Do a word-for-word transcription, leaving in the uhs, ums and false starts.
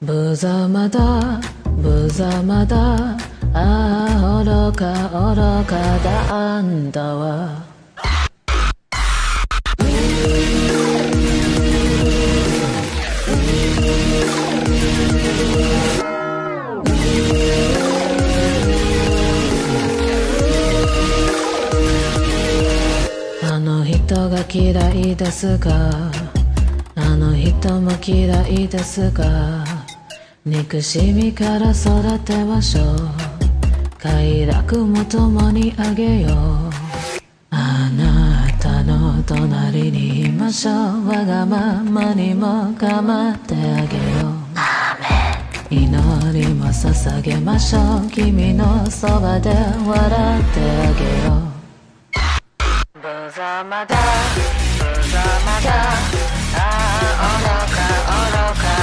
無様だ無様だ、ああ愚か愚かだあんたは。あの人が嫌いですか、あの人も嫌いですか、憎しみから育てましょう、快楽も共にあげよう。あなたの隣にいましょう、わがままにも構ってあげよう。祈りも捧げましょう、君のそばで笑ってあげよう。無様だ無様だ、ああ愚か愚か